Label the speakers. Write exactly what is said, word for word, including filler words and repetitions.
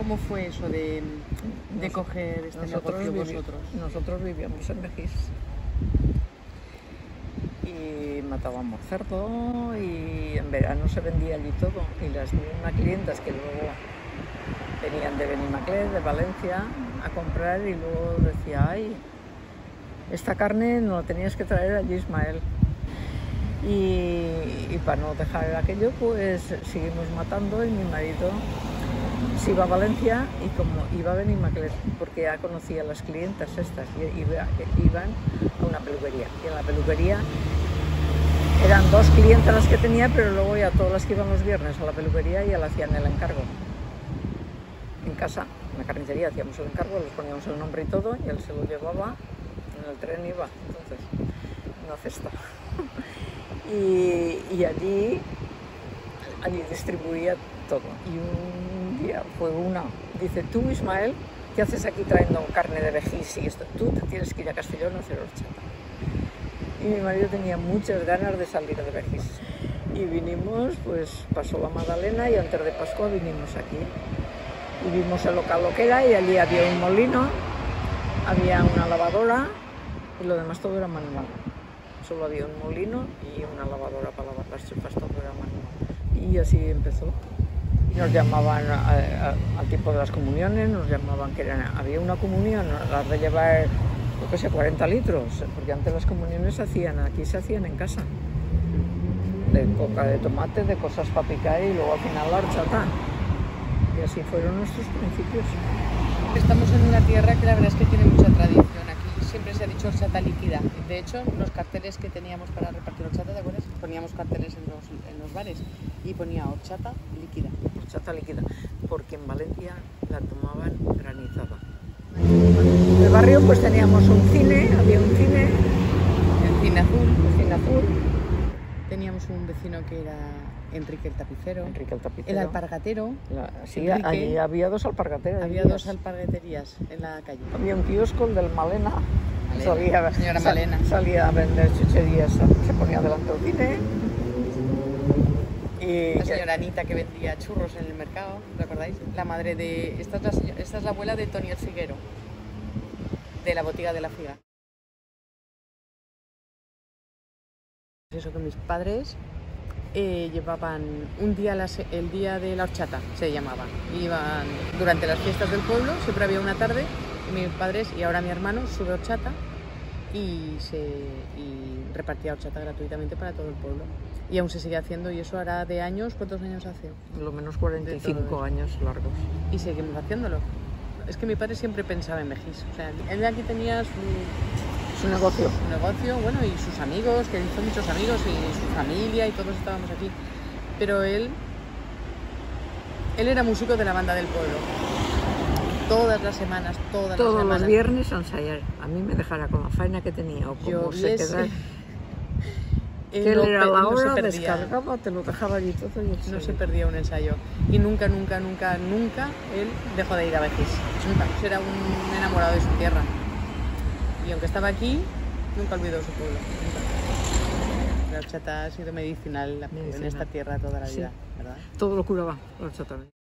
Speaker 1: ¿Cómo fue eso de, de
Speaker 2: Nos,
Speaker 1: coger este negocio
Speaker 2: vivi
Speaker 1: vosotros?
Speaker 2: Nosotros vivíamos en Begís y matábamos cerdo y en verano se vendía allí todo. Y las mismas clientas que luego venían de Benimaclet, de Valencia, a comprar y luego decía, ay, esta carne no la tenías que traer allí, Ismael. Y, y para no dejar aquello, pues seguimos matando y mi marido se iba a Valencia y como iba a Benimaclet, porque ya conocía a las clientas estas, y iba, iban a una peluquería. Y en la peluquería eran dos clientas las que tenía, pero luego ya todas las que iban los viernes a la peluquería ya le hacían el encargo. En casa, en la carnicería, hacíamos el encargo, les poníamos el nombre y todo, y él se lo llevaba, en el tren iba, entonces, una cesta. y, y allí, allí distribuía todo. Y un día fue una, dice, tú, Ismael, ¿qué haces aquí trayendo carne de Begís y esto? Tú te tienes que ir a Castellón a hacer horchata. Y mi marido tenía muchas ganas de salir de Begís. Y vinimos, pues pasó la Magdalena y antes de Pascua vinimos aquí. Y vimos el local lo que era y allí había un molino, había una lavadora y lo demás todo era manual. Solo había un molino y una lavadora para lavar las chupas, todo era manual. Y así empezó. Y nos llamaban al tiempo de las comuniones, nos llamaban que eran, había una comunión, las de llevar, yo qué sé, cuarenta litros, porque antes las comuniones se hacían, aquí se hacían en casa. De coca de tomate, de cosas para picar y luego al final la horchata. Y así fueron nuestros principios.
Speaker 1: Estamos en una tierra que la verdad es que tiene mucha tradición. Aquí siempre se ha dicho horchata líquida. De hecho, los carteles que teníamos para repartir horchata, ¿te acuerdas? Poníamos carteles en los, en los bares y ponía horchata líquida.
Speaker 2: Horchata líquida, porque en Valencia la tomaban granizada. En el barrio pues teníamos un cine, había un cine.
Speaker 1: El cine azul.
Speaker 2: El cine azul.
Speaker 1: Teníamos un vecino que era Enrique el tapicero.
Speaker 2: Enrique el tapicero.
Speaker 1: El alpargatero.
Speaker 2: La, sí,
Speaker 1: Enrique,
Speaker 2: allí había dos alpargateras.
Speaker 1: Había dos alpargaterías en la calle.
Speaker 2: Había un kiosco, el del Malena.
Speaker 1: Malena
Speaker 2: Salía,
Speaker 1: señora
Speaker 2: sal,
Speaker 1: Malena.
Speaker 2: Salía a vender chucherías, se ponía delante del cine. Y
Speaker 1: la señora Anita que vendía churros en el mercado, ¿recordáis? La madre de... Esta es la, señora, esta es la abuela de Toni el Figuero, de la botiga de la Figa. Eso que mis padres eh, llevaban un día, la, el día de la horchata, se llamaba. Iban durante las fiestas del pueblo, siempre había una tarde, y mis padres y ahora mi hermano sube horchata y, se, y repartía horchata gratuitamente para todo el pueblo. Y aún se sigue haciendo, y eso hará de años, ¿cuántos años hace?
Speaker 2: Lo menos cuarenta y cinco años largos.
Speaker 1: Y seguimos haciéndolo. Es que mi padre siempre pensaba en Begís. O sea, él aquí tenía su,
Speaker 2: su negocio.
Speaker 1: Su negocio, bueno, y sus amigos, que hizo muchos amigos, y su familia, y todos estábamos aquí. Pero él, él era músico de la banda del pueblo. Todas las semanas, todas
Speaker 2: Todos
Speaker 1: las semanas.
Speaker 2: los viernes a ensayar. A mí me dejara con la faena que tenía o como se quedara.
Speaker 1: Él
Speaker 2: que él
Speaker 1: no,
Speaker 2: era la
Speaker 1: no
Speaker 2: hora,
Speaker 1: se
Speaker 2: descargaba, te lo dejaba allí todo. Y
Speaker 1: no se perdía un ensayo. Y nunca, nunca, nunca, nunca él dejó de ir a Begís. Nunca. Era un enamorado de su tierra. Y aunque estaba aquí, nunca olvidó su pueblo. Nunca. La horchata ha sido medicinal, medicinal en esta tierra toda la vida, sí. ¿Verdad?
Speaker 2: Todo lo curaba la horchata.